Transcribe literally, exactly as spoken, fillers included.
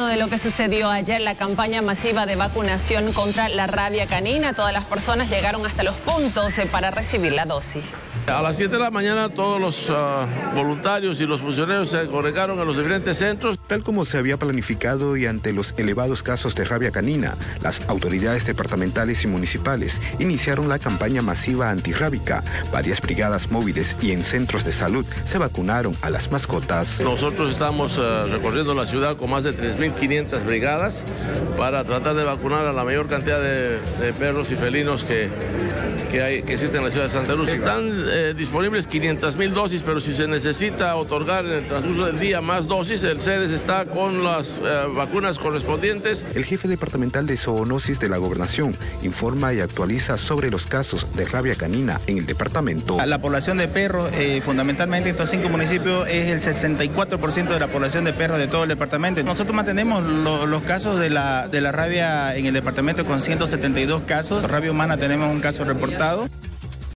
de lo que sucedió ayer, la campaña masiva de vacunación contra la rabia canina. Todas las personas llegaron hasta los puntos para recibir la dosis. A las siete de la mañana todos los uh, voluntarios y los funcionarios se congregaron a los diferentes centros. Tal como se había planificado y ante los elevados casos de rabia canina, las autoridades departamentales y municipales iniciaron la campaña masiva antirrábica. Varias brigadas móviles y en centros de salud se vacunaron a las mascotas. Nosotros estamos uh, recorriendo la ciudad con más de tres mil quinientas brigadas para tratar de vacunar a la mayor cantidad de, de perros y felinos que, que, hay, que existen en la ciudad de Santa Luz. Están eh, disponibles quinientas mil dosis, pero si se necesita otorgar en el transcurso del día más dosis, el CEDES está con las eh, vacunas correspondientes. El jefe departamental de zoonosis de la gobernación informa y actualiza sobre los casos de rabia canina en el departamento. La población de perros, eh, fundamentalmente en estos cinco municipios, es el sesenta y cuatro por ciento de la población de perros de todo el departamento. Nosotros mantenemos lo, los casos de la, de la rabia en el departamento con ciento setenta y dos casos. Rabia humana tenemos un caso reportado.